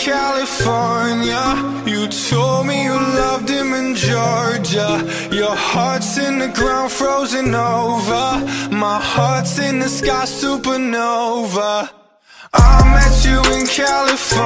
California. You told me you loved him in Georgia. Your heart's in the ground, frozen over. My heart's in the sky, supernova. I met you in California.